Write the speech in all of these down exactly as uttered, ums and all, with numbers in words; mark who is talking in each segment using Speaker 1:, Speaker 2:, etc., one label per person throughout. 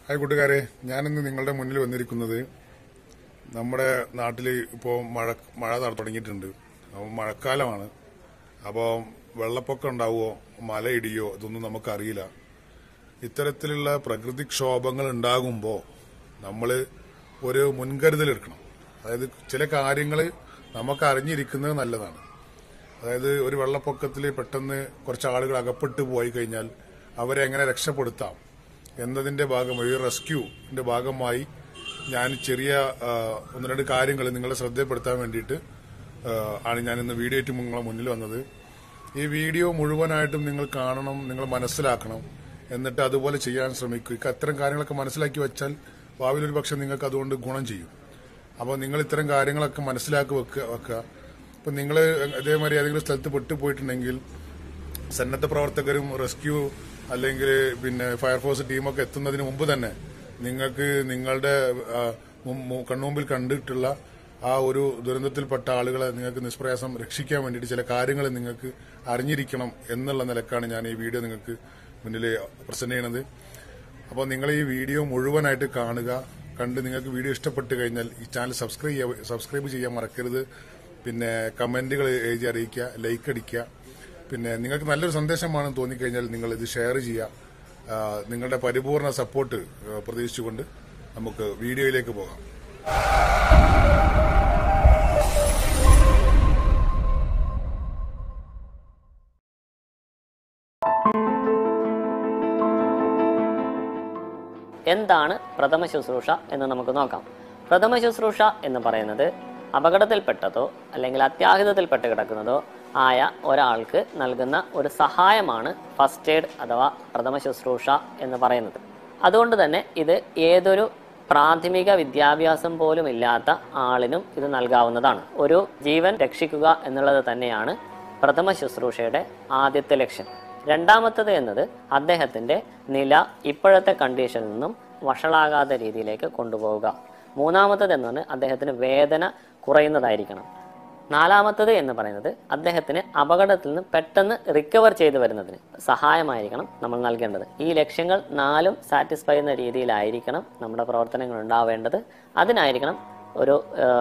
Speaker 1: Hi കൂട്ടുകാരെ, ഞാനിന്ന് നിങ്ങളുടെ മുന്നിൽ വന്നിരിക്കുന്നത് നമ്മുടെ നാട്ടിൽ ഇപ്പോൾ മഴ മഴ തുടങ്ങിയിട്ടുണ്ട്. അപ്പോൾ മഴക്കാലമാണ്. അപ്പോൾ വെള്ളപ്പൊക്കം ഉണ്ടാവുമോ മലയിടിയോ ഇതൊന്നും നമുക്കറിയില്ല. ഇത്തരത്തിലുള്ള പ്രകൃതിക്ഷോഭങ്ങൾ ഉണ്ടാകുമ്പോൾ നമ്മൾ ഒരു മുൻകരുതലെടുക്കണം. അതായത് ചില കാര്യങ്ങൾ നമുക്ക് അറിഞ്ഞിരിക്കുന്നത് നല്ലതാണ്. അതായത് ഒരു വെള്ളപ്പൊക്കത്തിൽ പെട്ടെന്ന് കുറച്ച് ആളുകൾ അകപ്പെട്ടു പോയി കഴിഞ്ഞാൽ അവരെ എങ്ങനെ രക്ഷപ്പെടുത്താം എന്നതിന്റെ ഭാഗമായി റെസ്ക്യൂവിന്റെ ഭാഗമായി ഞാൻ ചെറിയ ഒന്ന് രണ്ട് കാര്യങ്ങൾ നിങ്ങളെ ശ്രദ്ധപ്പെടുത്താൻ വേണ്ടിയിട്ട് ആണ് ഞാൻ ഇന്ന് വീഡിയോ ആയിട്ട് നിങ്ങളെ മുന്നിൽ വന്നത്. ഈ വീഡിയോ മുഴുവനായിട്ടും നിങ്ങൾ കാണണം, നിങ്ങൾ മനസ്സിലാക്കണം, എന്നിട്ട് അതുപോലെ ചെയ്യാൻ ശ്രമിക്കുക. അത്തരം കാര്യങ്ങളൊക്കെ മനസ്സിലാക്കി വെച്ചാൽ ഭാവിയിൽ ഒരു പക്ഷെ നിങ്ങൾക്ക് അതുകൊണ്ട് ഗുണം ചെയ്യും. അപ്പോൾ നിങ്ങൾ ഇത്തരം കാര്യങ്ങളൊക്കെ മനസ്സിലാക്കി വെക്കുക വെക്കുക ഇപ്പം നിങ്ങൾ ഇതേമാതിരി ഏതെങ്കിലും സ്ഥലത്ത് പെട്ടുപോയിട്ടുണ്ടെങ്കിൽ സന്നദ്ധ പ്രവർത്തകരും റെസ്ക്യൂ അല്ലെങ്കിൽ പിന്നെ ഫയർഫോഴ്സ് ടീമൊക്കെ എത്തുന്നതിന് മുമ്പ് തന്നെ നിങ്ങൾക്ക് നിങ്ങളുടെ കൺമുമ്പിൽ കണ്ടിട്ടുള്ള ആ ഒരു ദുരന്തത്തിൽപ്പെട്ട ആളുകളെ നിങ്ങൾക്ക് നിഷ്പ്രയാസം രക്ഷിക്കാൻ വേണ്ടിയിട്ട് ചില കാര്യങ്ങൾ നിങ്ങൾക്ക് അറിഞ്ഞിരിക്കണം എന്നുള്ള നിലക്കാണ് ഞാൻ ഈ വീഡിയോ നിങ്ങൾക്ക് മുന്നിൽ പ്രസന്റ് ചെയ്യുന്നത്. അപ്പോൾ നിങ്ങൾ ഈ വീഡിയോ മുഴുവനായിട്ട് കാണുക. കണ്ട് നിങ്ങൾക്ക് വീഡിയോ ഇഷ്ടപ്പെട്ട് കഴിഞ്ഞാൽ ഈ ചാനൽ സബ്സ്ക്രൈബ് സബ്സ്ക്രൈബ് ചെയ്യാൻ മറക്കരുത്. പിന്നെ കമന്റുകൾ എഴുതി അറിയിക്കുക, ലൈക്ക് അടിക്കുക. പിന്നെ നിങ്ങൾക്ക് നല്ലൊരു സന്ദേശമാണെന്ന് തോന്നിക്കഴിഞ്ഞാൽ നിങ്ങൾ ഇത് ഷെയർ ചെയ്യുക. നിങ്ങളുടെ പരിപൂർണ സപ്പോർട്ട് പ്രതീക്ഷിച്ചുകൊണ്ട് നമുക്ക് വീഡിയോയിലേക്ക് പോകാം.
Speaker 2: എന്താണ് പ്രഥമ ശുശ്രൂഷ എന്ന് നമുക്ക് നോക്കാം. പ്രഥമ ശുശ്രൂഷ എന്ന് പറയുന്നത് അപകടത്തിൽപ്പെട്ടതോ അല്ലെങ്കിൽ അത്യാഹിതത്തിൽപ്പെട്ട് കിടക്കുന്നതോ ആയ ഒരാൾക്ക് നൽകുന്ന ഒരു സഹായമാണ് ഫസ്റ്റ് എയ്ഡ് അഥവാ പ്രഥമ ശുശ്രൂഷ എന്ന് പറയുന്നത്. അതുകൊണ്ട് തന്നെ ഇത് ഏതൊരു പ്രാഥമിക വിദ്യാഭ്യാസം പോലും ഇല്ലാത്ത ആളിനും ഇത് നൽകാവുന്നതാണ്. ഒരു ജീവൻ രക്ഷിക്കുക എന്നുള്ളത് തന്നെയാണ് പ്രഥമ ശുശ്രൂഷയുടെ ആദ്യത്തെ ലക്ഷ്യം. രണ്ടാമത്തത് എന്നത് അദ്ദേഹത്തിൻ്റെ നില ഇപ്പോഴത്തെ കണ്ടീഷനിൽ നിന്നും വഷളാകാത്ത രീതിയിലേക്ക് കൊണ്ടുപോവുക. മൂന്നാമത്തത് എന്നത് അദ്ദേഹത്തിന് വേദന കുറയുന്നതായിരിക്കണം. നാലാമത്തത് എന്ന് പറയുന്നത് അദ്ദേഹത്തിന് അപകടത്തിൽ നിന്ന് പെട്ടെന്ന് റിക്കവർ ചെയ്തു വരുന്നതിന് സഹായമായിരിക്കണം നമ്മൾ നൽകേണ്ടത്. ഈ ലക്ഷ്യങ്ങൾ നാലും സാറ്റിസ്ഫൈ ചെയ്യുന്ന രീതിയിലായിരിക്കണം നമ്മുടെ പ്രവർത്തനങ്ങൾ ഉണ്ടാവേണ്ടത്. അതിനായിരിക്കണം ഒരു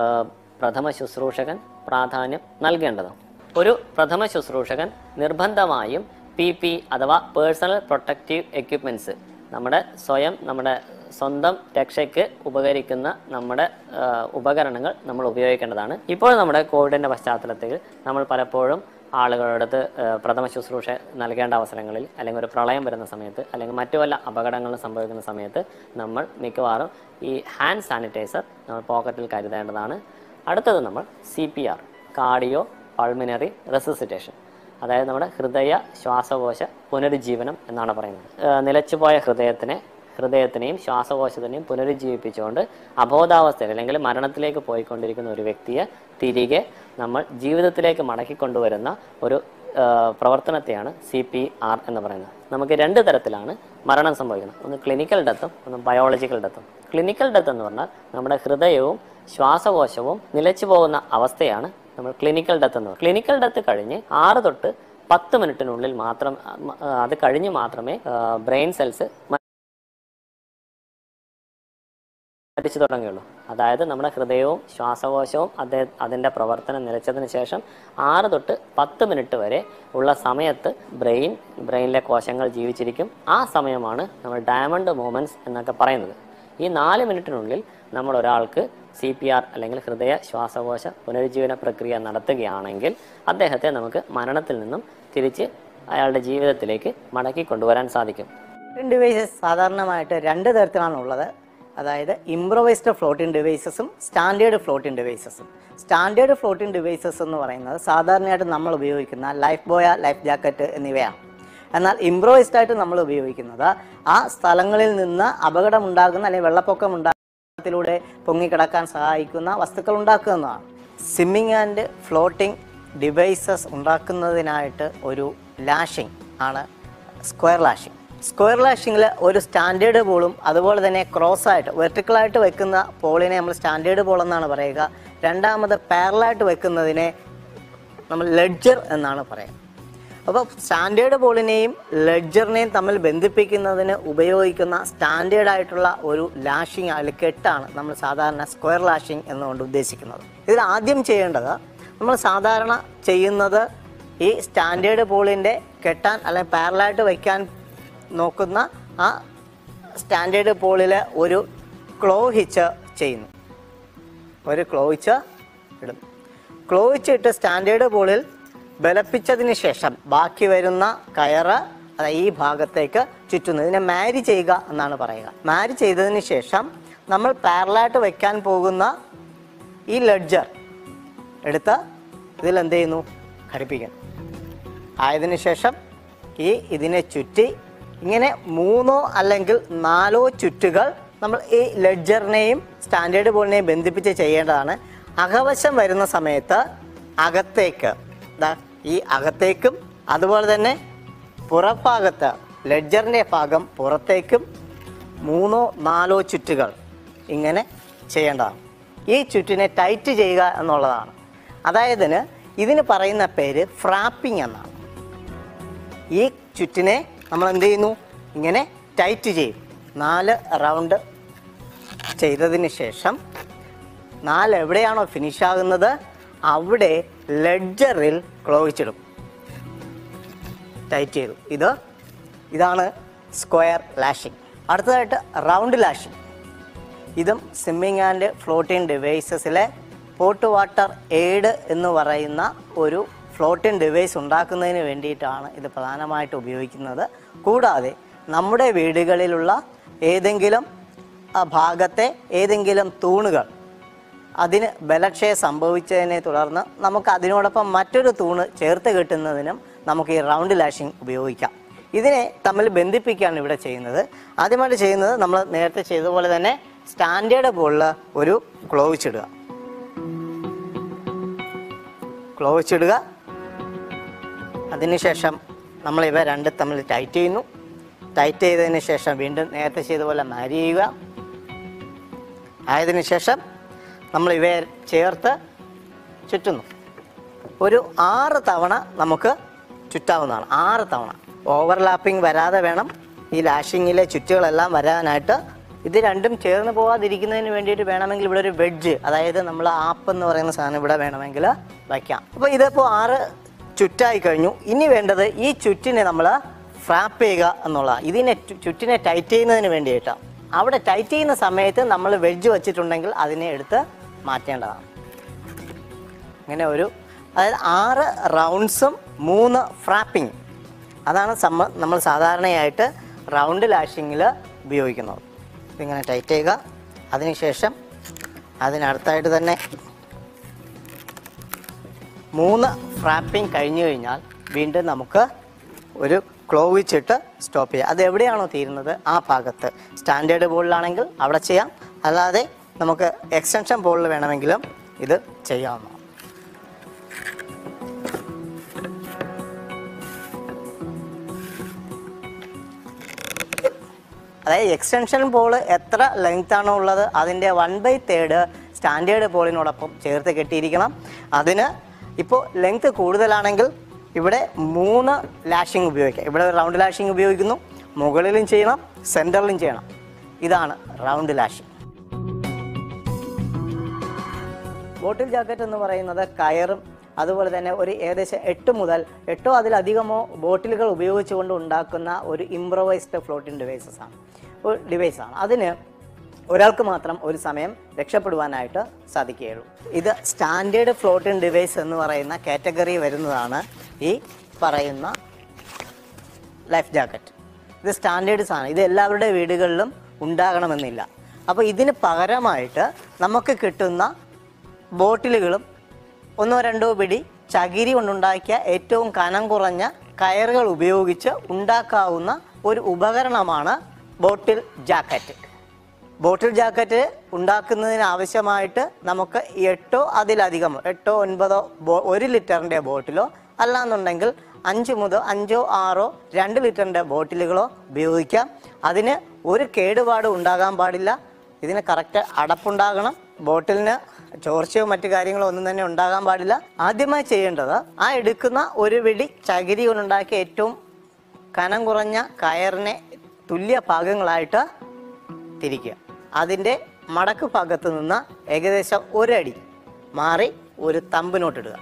Speaker 2: പ്രഥമ ശുശ്രൂഷകൻ പ്രാധാന്യം നൽകേണ്ടത്. ഒരു പ്രഥമ ശുശ്രൂഷകൻ നിർബന്ധമായും പി പി അഥവാ പേഴ്സണൽ പ്രൊട്ടക്റ്റീവ് എക്യുപ്മെൻറ്റ്സ്, നമ്മുടെ സ്വയം നമ്മുടെ സ്വന്തം രക്ഷയ്ക്ക് ഉപകരിക്കുന്ന നമ്മുടെ ഉപകരണങ്ങൾ നമ്മൾ ഉപയോഗിക്കേണ്ടതാണ്. ഇപ്പോൾ നമ്മുടെ കോവിഡിൻ്റെ പശ്ചാത്തലത്തിൽ നമ്മൾ പലപ്പോഴും ആളുകളുടെ അടുത്ത് പ്രഥമ ശുശ്രൂഷ നൽകേണ്ട അവസരങ്ങളിൽ അല്ലെങ്കിൽ ഒരു പ്രളയം വരുന്ന സമയത്ത് അല്ലെങ്കിൽ മറ്റു വല്ല അപകടങ്ങളും സംഭവിക്കുന്ന സമയത്ത് നമ്മൾ മിക്കവാറും ഈ ഹാൻഡ് സാനിറ്റൈസർ നമ്മൾ പോക്കറ്റിൽ കരുതേണ്ടതാണ്. അടുത്തത് നമ്മൾ C P R, cardio pulmonary resuscitation, അതായത് നമ്മുടെ ഹൃദയ ശ്വാസകോശ പുനരുജ്ജീവനം എന്നാണ് പറയുന്നത്. നിലച്ചുപോയ ഹൃദയത്തിനെ ഹൃദയത്തിനെയും ശ്വാസകോശത്തിനെയും പുനരുജ്ജീവിപ്പിച്ചുകൊണ്ട് അബോധാവസ്ഥയിൽ അല്ലെങ്കിൽ മരണത്തിലേക്ക് പോയിക്കൊണ്ടിരിക്കുന്ന ഒരു വ്യക്തിയെ തിരികെ നമ്മൾ ജീവിതത്തിലേക്ക് മടക്കിക്കൊണ്ടുവരുന്ന ഒരു പ്രവർത്തനത്തെയാണ് സി പി ആർ എന്ന് പറയുന്നത്. നമുക്ക് രണ്ട് തരത്തിലാണ് മരണം സംഭവിക്കുന്നത്. ഒന്ന് ക്ലിനിക്കൽ ഡെത്തും ഒന്ന് ബയോളജിക്കൽ ഡെത്തും. ക്ലിനിക്കൽ ഡെത്ത് എന്ന് പറഞ്ഞാൽ നമ്മുടെ ഹൃദയവും ശ്വാസകോശവും നിലച്ചു പോകുന്ന അവസ്ഥയാണ് നമ്മൾ ക്ലിനിക്കൽ ഡെത്ത് എന്ന് പറയുന്നത്. ക്ലിനിക്കൽ ഡെത്ത് കഴിഞ്ഞ് ആറ് തൊട്ട് പത്ത് മിനിറ്റിനുള്ളിൽ മാത്രം അത് കഴിഞ്ഞ് മാത്രമേ ബ്രെയിൻ സെൽസ് മരിച്ചു തുടങ്ങുകയുള്ളൂ. അതായത് നമ്മുടെ ഹൃദയവും ശ്വാസകോശവും അതേ അതിൻ്റെ പ്രവർത്തനം നിലച്ചതിന് ശേഷം ആറ് തൊട്ട് പത്ത് മിനിറ്റ് വരെ ഉള്ള സമയത്ത് ബ്രെയിൻ ബ്രെയിനിലെ കോശങ്ങൾ ജീവിച്ചിരിക്കും. ആ സമയമാണ് നമ്മൾ ഡയമണ്ട് മൂമെൻറ്റ്സ് എന്നൊക്കെ പറയുന്നത്. ഈ നാല് മിനിറ്റിനുള്ളിൽ നമ്മൾ ഒരാൾക്ക് സി പി ആർ അല്ലെങ്കിൽ ഹൃദയ ശ്വാസകോശ പുനരുജ്ജീവന പ്രക്രിയ നടത്തുകയാണെങ്കിൽ അദ്ദേഹത്തെ നമുക്ക് മരണത്തിൽ നിന്നും തിരിച്ച് അയാളുടെ ജീവിതത്തിലേക്ക് മടക്കി കൊണ്ടുവരാൻ സാധിക്കും.
Speaker 3: ഡിവൈസസ് സാധാരണമായിട്ട് രണ്ട് തരത്തിലാണ് ഉള്ളത്. അതായത് ഇംപ്രൊവൈസ്ഡ് ഫ്ലോട്ടിംഗ് ഡിവൈസസും സ്റ്റാൻഡേർഡ് ഫ്ലോട്ടിംഗ് ഡിവൈസസും. സ്റ്റാൻഡേർഡ് ഫ്ലോട്ടിംഗ് ഡിവൈസസ് എന്ന് പറയുന്നത് സാധാരണയായിട്ട് നമ്മൾ ഉപയോഗിക്കുന്ന ലൈഫ് ബോയ, ലൈഫ് ജാക്കറ്റ് എന്നിവയാണ്. എന്നാൽ ഇംപ്രൊവൈസ്ഡ് ആയിട്ട് നമ്മൾ ഉപയോഗിക്കുന്നത് ആ സ്ഥലങ്ങളിൽ നിന്ന് അപകടമുണ്ടാകുന്ന അല്ലെങ്കിൽ വെള്ളപ്പൊക്കം ഉണ്ടാകുന്നതിലൂടെ പൊങ്ങിക്കിടക്കാൻ സഹായിക്കുന്ന വസ്തുക്കൾ ഉണ്ടാക്കുന്നതാണ്. സ്വിമ്മിങ് ആൻഡ് ഫ്ലോട്ടിംഗ് ഡിവൈസസ് ഉണ്ടാക്കുന്നതിനായിട്ട് ഒരു ലാഷിംഗ് ആണ് സ്ക്വയർ ലാഷിംഗ്. സ്ക്വയർ ലാഷിങ്ങിൽ ഒരു സ്റ്റാൻഡേർഡ് പോളും അതുപോലെ തന്നെ ക്രോസ് ആയിട്ട് വെർട്ടിക്കലായിട്ട് വെക്കുന്ന പോളിനെ നമ്മൾ സ്റ്റാൻഡേർഡ് പോൾ എന്നാണ് പറയുക. രണ്ടാമത് പാരലായിട്ട് വെക്കുന്നതിനെ നമ്മൾ ലെഡ്ജർ എന്നാണ് പറയുക. അപ്പോൾ സ്റ്റാൻഡേർഡ് ബോളിനെയും ലെഡ്ജറിനെയും തമ്മിൽ ബന്ധിപ്പിക്കുന്നതിന് ഉപയോഗിക്കുന്ന സ്റ്റാൻഡേർഡ് ആയിട്ടുള്ള ഒരു ലാഷിംഗ് അല്ലെങ്കിൽ കെട്ടാണ് നമ്മൾ സാധാരണ സ്ക്വയർ ലാഷിംഗ് എന്നുകൊണ്ട് ഉദ്ദേശിക്കുന്നത്. ഇതിൽ ആദ്യം ചെയ്യേണ്ടത്, നമ്മൾ സാധാരണ ചെയ്യുന്നത് ഈ സ്റ്റാൻഡേർഡ് ബോളിൻ്റെ കെട്ടാൻ അല്ലെങ്കിൽ പാരലായിട്ട് വയ്ക്കാൻ നോക്കുന്ന ആ സ്റ്റാൻഡേർഡ് ബോളിൽ ഒരു ക്ലോ ഹിച്ച് ചെയ്യുന്നു. ഒരു ക്ലോ ഹിച്ച് ഇടുന്നു. ക്ലോ ഹിച്ച് ഇട്ട് സ്റ്റാൻഡേർഡ് ബോളിൽ ബലപ്പിച്ചതിന് ശേഷം ബാക്കി വരുന്ന കയറ് അതായത് ഈ ഭാഗത്തേക്ക് ചുറ്റുന്നു. ഇതിനെ മാരി ചെയ്യുക എന്നാണ് പറയുക. മാരി ചെയ്തതിന് ശേഷം നമ്മൾ പാരലായിട്ട് വയ്ക്കാൻ പോകുന്ന ഈ ലെഡ്ജർ എടുത്ത് ഇതിൽ എന്ത് ചെയ്യുന്നു? ഘടിപ്പിക്കുന്നു. ആയതിനു ശേഷം ഈ ഇതിനെ ചുറ്റി ഇങ്ങനെ മൂന്നോ അല്ലെങ്കിൽ നാലോ ചുറ്റുകൾ നമ്മൾ ഈ ലെഡ്ജറിനെയും സ്റ്റാൻഡേർഡ് ബോളിനെയും ബന്ധിപ്പിച്ച് ചെയ്യേണ്ടതാണ്. അകവശം വരുന്ന സമയത്ത് അകത്തേക്ക് ഈ അകത്തേക്കും അതുപോലെ തന്നെ പുറഭാഗത്ത് ലെഡ്ജറിൻ്റെ ഭാഗം പുറത്തേക്കും മൂന്നോ നാലോ ചുറ്റുകൾ ഇങ്ങനെ ചെയ്യേണ്ടതാണ്. ഈ ചുറ്റിനെ ടൈറ്റ് ചെയ്യുക എന്നുള്ളതാണ്. അതായത് ഇതിന് പറയുന്ന പേര് ഫ്രാപ്പിംഗ് എന്നാണ്. ഈ ചുറ്റിനെ നമ്മൾ എന്ത് ചെയ്യുന്നു? ഇങ്ങനെ ടൈറ്റ് ചെയ്യും. നാല് റൗണ്ട് ചെയ്തതിന് ശേഷം നാല് എവിടെയാണോ ഫിനിഷ് ആകുന്നത് അവിടെ ലെഡ്ജറിൽ ക്ലോയിച്ചിടും. ടൈറ്റ് ചെയ്തു. ഇത് ഇതാണ് സ്ക്വയർ ലാഷിംഗ്. അടുത്തതായിട്ട് റൗണ്ട് ലാഷിംഗ്. ഇതും സ്വിമ്മിങ് ആൻഡ് ഫ്ലോട്ടിംഗ് ഡിവൈസസിലെ പോട്ട് വാട്ടർ എയ്ഡ് എന്ന് പറയുന്ന ഒരു ഫ്ലോട്ടിംഗ് ഡിവൈസ് ഉണ്ടാക്കുന്നതിന് വേണ്ടിയിട്ടാണ് ഇത് പ്രധാനമായിട്ട് ഉപയോഗിക്കുന്നത്. കൂടാതെ നമ്മുടെ വീടുകളിലുള്ള ഏതെങ്കിലും ഭാഗത്തെ ഏതെങ്കിലും തൂണുകൾ അതിന് ബലക്ഷയം സംഭവിച്ചതിനെ തുടർന്ന് നമുക്ക് അതിനോടൊപ്പം മറ്റൊരു തൂണ് ചേർത്ത് കെട്ടുന്നതിനും നമുക്ക് ഈ റൗണ്ട് ലാഷിംഗ് ഉപയോഗിക്കാം. ഇതിനെ തമ്മിൽ ബന്ധിപ്പിക്കുകയാണ് ഇവിടെ ചെയ്യുന്നത്. ആദ്യമായിട്ട് ചെയ്യുന്നത് നമ്മൾ നേരത്തെ ചെയ്തതുപോലെ തന്നെ സ്റ്റാൻഡേർഡ് ബോളിൽ ഒരു ക്ലോവിച്ചിടുക. ക്ലോവിച്ചിടുക. അതിനുശേഷം നമ്മൾ ഇവ രണ്ട് തമ്മിൽ ടൈറ്റ് ചെയ്യുന്നു. ടൈറ്റ് ചെയ്തതിന് ശേഷം വീണ്ടും നേരത്തെ ചെയ്തതുപോലെ മാരി ചെയ്യുക. ആയതിനു ശേഷം നമ്മൾ ഇവയെ ചേർത്ത് ചുറ്റുന്നു. ഒരു ആറ് തവണ നമുക്ക് ചുറ്റാവുന്നതാണ്. ആറ് തവണ. ഓവർലാപ്പിംഗ് വരാതെ വേണം ഈ ലാഷിങ്ങിലെ ചുറ്റുകളെല്ലാം വരാനായിട്ട്. ഇത് രണ്ടും ചേർന്ന് പോകാതിരിക്കുന്നതിന് വേണ്ടിയിട്ട് വേണമെങ്കിൽ ഇവിടെ ഒരു വെഡ്ജ്, അതായത് നമ്മൾ ആപ്പ് എന്ന് പറയുന്ന സാധനം ഇവിടെ വേണമെങ്കിൽ വയ്ക്കാം. അപ്പോൾ ഇതിപ്പോൾ ആറ് ചുറ്റായി കഴിഞ്ഞു. ഇനി വേണ്ടത് ഈ ചുറ്റിനെ നമ്മൾ ഫ്രാപ്പ് ചെയ്യുക എന്നുള്ളതാണ്. ഇതിനെ ചുറ്റിനെ ടൈറ്റ് ചെയ്യുന്നതിന് വേണ്ടിയിട്ടാണ്. അവിടെ ടൈറ്റ് ചെയ്യുന്ന സമയത്ത് നമ്മൾ വെഡ്ജ് വെച്ചിട്ടുണ്ടെങ്കിൽ അതിനെ എടുത്ത് മാറ്റേണ്ടതാണ്. ഇങ്ങനെ ഒരു അതായത് ആറ് റൗണ്ട്സും മൂന്ന് ഫ്രാപ്പിംഗ്, അതാണ് സമ്മ നമ്മൾ സാധാരണയായിട്ട് റൗണ്ട് ലാഷിങ്ങിൽ ഉപയോഗിക്കുന്നത്. ഇങ്ങനെ ടൈറ്റ് ചെയ്യുക. അതിനുശേഷം അതിനടുത്തായിട്ട് തന്നെ മൂന്ന് ഫ്രാപ്പിംഗ് കഴിഞ്ഞു കഴിഞ്ഞാൽ വീണ്ടും നമുക്ക് ഒരു ക്ലോ വെച്ചിട്ട് സ്റ്റോപ്പ് ചെയ്യാം. അത് എവിടെയാണോ തീരുന്നത് ആ ഭാഗത്ത്. സ്റ്റാൻഡേർഡ് ബോളിലാണെങ്കിൽ അവിടെ ചെയ്യാം, അല്ലാതെ നമുക്ക് എക്സ്റ്റൻഷൻ ബോളിൽ വേണമെങ്കിലും ഇത് ചെയ്യാവുന്നതാണ്. അതായത് എക്സ്റ്റൻഷൻ ബോൾ എത്ര ലെങ്ത് ആണോ ഉള്ളത് അതിൻ്റെ വൺ ബൈ തേർഡ് സ്റ്റാൻഡേർഡ് ബോളിനോടൊപ്പം ചേർത്ത് കെട്ടിയിരിക്കണം. അതിന് ഇപ്പോൾ ലെങ്ത് കൂടുതലാണെങ്കിൽ ഇവിടെ മൂന്ന് ലാഷിംഗ് ഉപയോഗിക്കാം. ഇവിടെ റൗണ്ട് ലാഷിംഗ് ഉപയോഗിക്കുന്നു. മുകളിലും ചെയ്യണം, സെൻറ്ററിലും ചെയ്യണം. ഇതാണ് റൗണ്ട് ലാഷിംഗ്. ബോട്ടിൽ ജാക്കറ്റ് എന്ന് പറയുന്നത് കയറും അതുപോലെ തന്നെ ഒരു ഏകദേശം എട്ട് മുതൽ എട്ടോ അതിലധികമോ ബോട്ടിലുകൾ ഉപയോഗിച്ചുകൊണ്ട് ഉണ്ടാക്കുന്ന ഒരു ഇംപ്രൊവൈസ്ഡ് ഫ്ലോട്ടിംഗ് ഡിവൈസസ് ആണ് ഒരു ഡിവൈസാണ്. അതിന് ഒരാൾക്ക് മാത്രം ഒരു സമയം രക്ഷപ്പെടുവാനായിട്ട് സാധിക്കുകയുള്ളൂ. ഇത് സ്റ്റാൻഡേർഡ് ഫ്ലോട്ടിംഗ് ഡിവൈസ് എന്ന് പറയുന്ന കാറ്റഗറി വരുന്നതാണ് ഈ പറയുന്ന ലൈഫ് ജാക്കറ്റ്. ഇത് സ്റ്റാൻഡേർഡ് സാധനം. ഇത് എല്ലാവരുടെ വീടുകളിലും ഉണ്ടാകണമെന്നില്ല. അപ്പോൾ ഇതിന് പകരമായിട്ട് നമുക്ക് കിട്ടുന്ന ബോട്ടിലുകളും ഒന്നോ രണ്ടോ പിടി ചകിരി കൊണ്ടുണ്ടാക്കിയ ഏറ്റവും കനം കുറഞ്ഞ കയറുകൾ ഉപയോഗിച്ച് ഉണ്ടാക്കാവുന്ന ഒരു ഉപകരണമാണ് ബോട്ടിൽ ജാക്കറ്റ്. ബോട്ടിൽ ജാക്കറ്റ് ഉണ്ടാക്കുന്നതിന് ആവശ്യമായിട്ട് നമുക്ക് എട്ടോ അതിലധികമോ എട്ടോ ഒൻപതോ ബോ ഒരു ലിറ്ററിൻ്റെ ബോട്ടിലോ അല്ലാന്നുണ്ടെങ്കിൽ അഞ്ച് മുതൽ അഞ്ചോ ആറോ രണ്ട് ലിറ്ററിൻ്റെ ബോട്ടിലുകളോ ഉപയോഗിക്കാം. അതിന് ഒരു കേടുപാടും ഉണ്ടാകാൻ പാടില്ല. ഇതിന് കറക്റ്റ് അടപ്പുണ്ടാകണം. ബോട്ടിലിന് ചോർച്ചയോ മറ്റു കാര്യങ്ങളോ ഒന്നും തന്നെ ഉണ്ടാകാൻ പാടില്ല. ആദ്യമായി ചെയ്യേണ്ടത് ആ എടുക്കുന്ന ഒരു പിടി ചകിരി കൊണ്ടുണ്ടാക്കിയ ഏറ്റവും കനം കുറഞ്ഞ കയറിനെ തുല്യ ഭാഗങ്ങളായിട്ട് തിരിക്കുക. അതിൻ്റെ മടക്ക് ഭാഗത്ത് നിന്ന് ഏകദേശം ഒരടി മാറി ഒരു തമ്പിനോട്ടിടുക.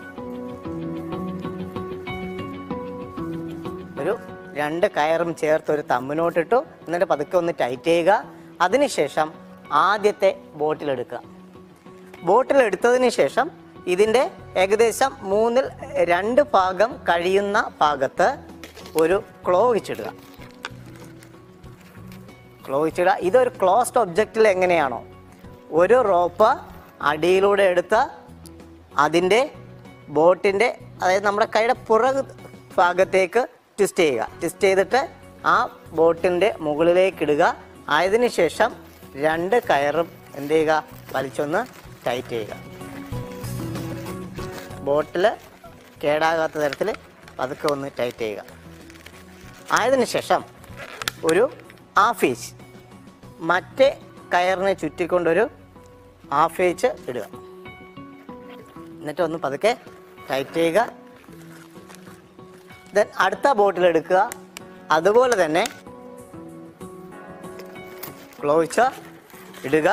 Speaker 3: ഒരു രണ്ട് കയറും ചേർത്ത് ഒരു തമ്പിനോട്ടിട്ടു. എന്നിട്ട് പതുക്കെ ഒന്ന് ടൈറ്റ് ചെയ്യുക. അതിനുശേഷം ആദ്യത്തെ ബോട്ടിലെടുക്കുക. ബോട്ടിലെടുത്തതിന് ശേഷം ഇതിൻ്റെ ഏകദേശം മൂന്നിൽ രണ്ട് ഭാഗം കഴിയുന്ന ഭാഗത്ത് ഒരു ക്ലോ വെച്ചിടുക. ക്ലോ വെച്ചിടുക. ഇതൊരു ക്ലോസ്ഡ് ഒബ്ജക്റ്റിൽ എങ്ങനെയാണോ ഒരു റോപ്പ് അടിയിലൂടെ എടുത്ത് അതിൻ്റെ ബോട്ടിൻ്റെ അതായത് നമ്മുടെ കൈയുടെ പുറകു ഭാഗത്തേക്ക് ട്വിസ്റ്റ് ചെയ്യുക. ട്വിസ്റ്റ് ചെയ്തിട്ട് ആ ബോട്ടിൻ്റെ മുകളിലേക്ക് ഇടുക. ആയതിനു ശേഷം രണ്ട് കയറും എന്ത് ചെയ്യുക, വലിച്ചൊന്ന് ടൈറ്റ് ചെയ്യുക. ബോട്ടിൽ കേടാകാത്ത തരത്തിൽ പതുക്കെ ഒന്ന് ടൈറ്റ് ചെയ്യുക. ആയതിനു ശേഷം ഒരു ഹാഫ് ഇഞ്ച് മറ്റേ കയറിനെ ചുറ്റിക്കൊണ്ടൊരു ഹാഫ് ഇഞ്ച് ഇടുക. എന്നിട്ട് ഒന്ന് പതുക്കെ ടൈറ്റ് ചെയ്യുക. ദെൻ അടുത്ത ബോട്ടിൽ എടുക്കുക. അതുപോലെ തന്നെ ക്ലോസ് ഇടുക.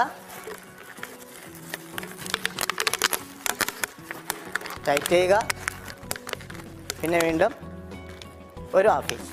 Speaker 3: ടൈറ്റ് ചെയ്യുക. പിന്നെ വീണ്ടും ഒരു ഹാഫ് ഇഞ്ച്.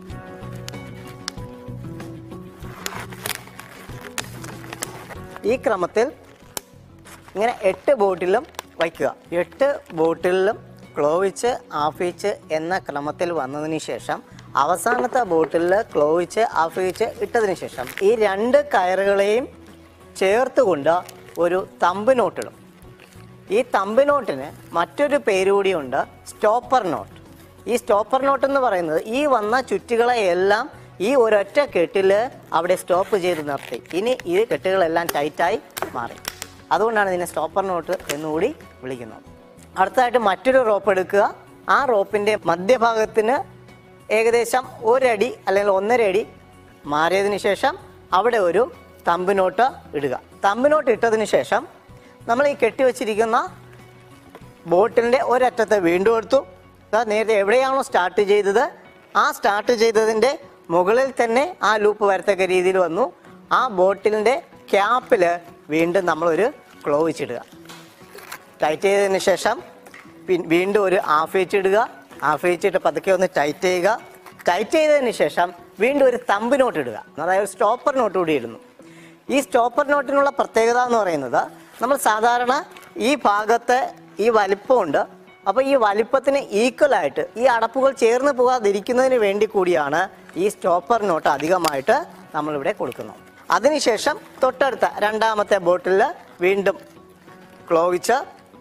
Speaker 3: ഈ ക്രമത്തിൽ ഇങ്ങനെ എട്ട് ബോട്ടിലും വയ്ക്കുക. എട്ട് ബോട്ടിലും ക്ലോവിച്ച് ഹാഫ് ഇഞ്ച് എന്ന ക്രമത്തിൽ വന്നതിന് ശേഷം അവസാനത്തെ ബോട്ടിലിൽ ക്ലോവിച്ച് ഹാഫ് ഇഞ്ച് ഇട്ടതിന് ശേഷം ഈ രണ്ട് കയറുകളെയും ചേർത്തുകൊണ്ട് ഒരു തമ്പ് നോട്ടിടും. ഈ തമ്പ് നോട്ടിന് മറ്റൊരു പേര് കൂടിയുണ്ട്, സ്റ്റോപ്പർ നോട്ട്. ഈ സ്റ്റോപ്പർ നോട്ട് എന്ന് പറയുന്നത് ഈ വന്ന ചുറ്റുകളെ എല്ലാം ഈ ഒരൊറ്റ കെട്ടിൽ അവിടെ സ്റ്റോപ്പ് ചെയ്ത് നിർത്തി. ഇനി ഈ കെട്ടുകളെല്ലാം ടൈറ്റായി മാറി. അതുകൊണ്ടാണ് ഇതിനെ സ്റ്റോപ്പർ നോട്ട് എന്നുകൂടി വിളിക്കുന്നത്. അടുത്തതായിട്ട് മറ്റൊരു റോപ്പ് എടുക്കുക. ആ റോപ്പിൻ്റെ മധ്യഭാഗത്തിന് ഏകദേശം ഒരടി അല്ലെങ്കിൽ ഒന്നര അടി മാറിയതിന് ശേഷം അവിടെ ഒരു തമ്പ് നോട്ട് ഇടുക. തമ്പ് നോട്ട് ഇട്ടതിന് ശേഷം നമ്മൾ ഈ കെട്ടിവെച്ചിരിക്കുന്ന ബോട്ടിലിൻ്റെ ഒരറ്റത്തെ വീണ്ടും എടുത്തു. നേരത്തെ എവിടെയാണോ സ്റ്റാർട്ട് ചെയ്തത് ആ സ്റ്റാർട്ട് ചെയ്തതിൻ്റെ മുകളിൽ തന്നെ ആ ലൂപ്പ് വരത്തക്ക രീതിയിൽ വന്നു. ആ ബോട്ടിലിൻ്റെ ക്യാപ്പിൽ വീണ്ടും നമ്മളൊരു ക്ലോ വെച്ചിടുക. ടൈറ്റ് ചെയ്തതിന് ശേഷം വീണ്ടും ഒരു ഹാഫ് ഇഞ്ച് ഇടുക. ഹാഫ് ഇഞ്ച് ഇട്ട് പതുക്കെ ഒന്ന് ടൈറ്റ് ചെയ്യുക. ടൈറ്റ് ചെയ്തതിന് ശേഷം വീണ്ടും ഒരു തമ്പ് നോട്ട് ഇടുക. അതായത് സ്റ്റോപ്പർ നോട്ട് കൂടി ഇടുന്നു. ഈ സ്റ്റോപ്പർ നോട്ടിനുള്ള പ്രത്യേകത എന്ന് പറയുന്നത് നമ്മൾ സാധാരണ ഈ ഭാഗത്ത് ഈ വലിപ്പമുണ്ട്. അപ്പോൾ ഈ വലിപ്പത്തിന് ഈക്വലായിട്ട് ഈ അടപ്പുകൾ ചേർന്ന് പോകാതിരിക്കുന്നതിന് വേണ്ടി കൂടിയാണ് ഈ സ്റ്റോപ്പർ നോട്ട് അധികമായിട്ട് നമ്മളിവിടെ കൊടുക്കുന്നത്. അതിനുശേഷം തൊട്ടടുത്ത രണ്ടാമത്തെ ബോട്ടിലിൽ വീണ്ടും ക്ലോവിച്ച്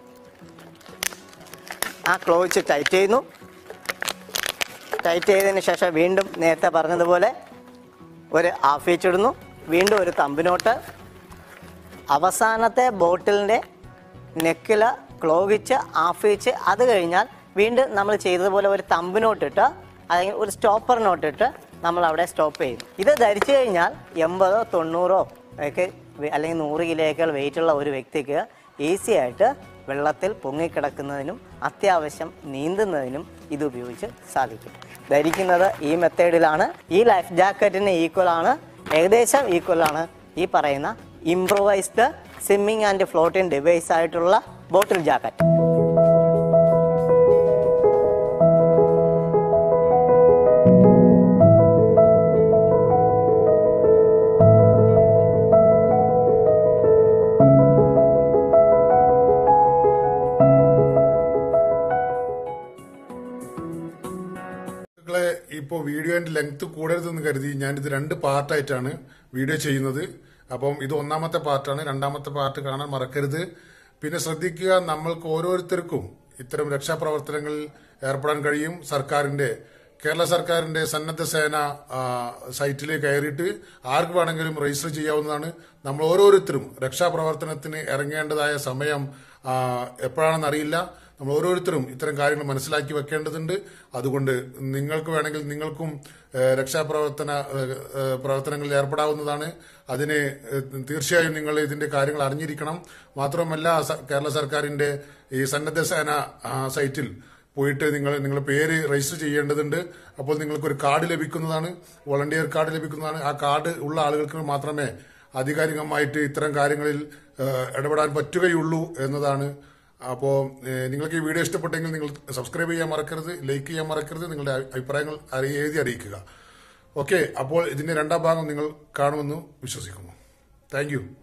Speaker 3: ആ ക്ലോവിച്ച് ടൈറ്റ് ചെയ്യുന്നു. ടൈറ്റ് ചെയ്തതിന് ശേഷം വീണ്ടും നേരത്തെ പറഞ്ഞതുപോലെ ഒരു ഹാഫ് ഇഞ്ച് ഇടുന്നു. വീണ്ടും ഒരു തമ്പ് നോട്ട്. അവസാനത്തെ ബോട്ടിലിൻ്റെ നെക്കിൽ ക്ലോവിച്ച് ഹാഫ് ഇഞ്ച്. അത് കഴിഞ്ഞാൽ വീണ്ടും നമ്മൾ ചെയ്തതുപോലെ ഒരു തമ്പ് നോട്ടിട്ട് അല്ലെങ്കിൽ ഒരു സ്റ്റോപ്പർ നോട്ടിട്ട് നമ്മൾ അവിടെ സ്റ്റോപ്പ് ചെയ്യും. ഇത് ധരിച്ചു കഴിഞ്ഞാൽ എൺപതോ തൊണ്ണൂറോ ഒക്കെ അല്ലെങ്കിൽ നൂറ് കിലോയേക്കാൾ വെയിറ്റുള്ള ഒരു വ്യക്തിക്ക് ഈസി ആയിട്ട് വെള്ളത്തിൽ പൊങ്ങിക്കിടക്കുന്നതിനും അത്യാവശ്യം നീന്തുന്നതിനും ഇത് ഉപയോഗിച്ച് സാധിക്കും. ധരിക്കുന്നത് ഈ മെത്തേഡിലാണ്. ഈ ലൈഫ് ജാക്കറ്റിന് ഈക്വലാണ്, ഏകദേശം ഈക്വലാണ് ഈ പറയുന്ന improvised swimming and floating device ആയിട്ടുള്ള ബോട്ടിൽ ജാക്കറ്റ്.
Speaker 1: ഇപ്പോൾ വീഡിയോന്റെ ലെങ്ത് കൂടരുതെന്ന് കരുതി ഞാനിത് രണ്ട് പാർട്ടായിട്ടാണ് വീഡിയോ ചെയ്യുന്നത്. അപ്പം ഇത് ഒന്നാമത്തെ പാർട്ടാണ്. രണ്ടാമത്തെ പാർട്ട് കാണാൻ മറക്കരുത്. പിന്നെ ശ്രദ്ധിക്കുക, നമ്മൾക്ക് ഓരോരുത്തർക്കും ഇത്തരം രക്ഷാപ്രവർത്തനങ്ങളിൽ ഏർപ്പെടാൻ കഴിയും. സർക്കാരിന്റെ കേരള സർക്കാരിന്റെ സന്നദ്ധ സേന സൈറ്റിൽ കയറിയിട്ട് ആർക്ക് വേണമെങ്കിലും രജിസ്റ്റർ ചെയ്യാവുന്നതാണ്. നമ്മൾ ഓരോരുത്തരും രക്ഷാപ്രവർത്തനത്തിന് ഇറങ്ങേണ്ടതായ സമയം എപ്പോഴാണെന്ന് അറിയില്ല. നമ്മൾ ഓരോരുത്തരും ഇത്തരം കാര്യങ്ങൾ മനസ്സിലാക്കി വെക്കേണ്ടതുണ്ട്. അതുകൊണ്ട് നിങ്ങൾക്ക് വേണമെങ്കിൽ നിങ്ങൾക്കും രക്ഷാപ്രവർത്തന പ്രവർത്തനങ്ങളിൽ ഏർപ്പെടാവുന്നതാണ്. അതിന് തീർച്ചയായും നിങ്ങൾ ഇതിന്റെ കാര്യങ്ങൾ അറിഞ്ഞിരിക്കണം. മാത്രമല്ല, കേരള സർക്കാരിന്റെ ഈ സന്നദ്ധ സേന സൈറ്റിൽ പോയിട്ട് നിങ്ങൾ നിങ്ങളുടെ പേര് രജിസ്റ്റർ ചെയ്യേണ്ടതുണ്ട്. അപ്പോൾ നിങ്ങൾക്കൊരു കാർഡ് ലഭിക്കുന്നതാണ്, വോളണ്ടിയർ കാർഡ് ലഭിക്കുന്നതാണ്. ആ കാർഡ് ഉള്ള ആളുകൾക്ക് മാത്രമേ ആധികാരികമായിട്ട് ഇത്തരം കാര്യങ്ങളിൽ ഇടപെടാൻ പറ്റുകയുള്ളൂ എന്നതാണ്. അപ്പോൾ നിങ്ങൾക്ക് ഈ വീഡിയോ ഇഷ്ടപ്പെട്ടെങ്കിൽ നിങ്ങൾ സബ്സ്ക്രൈബ് ചെയ്യാൻ മറക്കരുത്, ലൈക്ക് ചെയ്യാൻ മറക്കരുത്, നിങ്ങളുടെ അഭിപ്രായങ്ങൾ എഴുതി അറിയിക്കുക. ഓക്കെ, അപ്പോൾ ഇതിന്റെ രണ്ടാം ഭാഗം നിങ്ങൾ കാണുമെന്ന് വിശ്വസിക്കുന്നു. Thank U.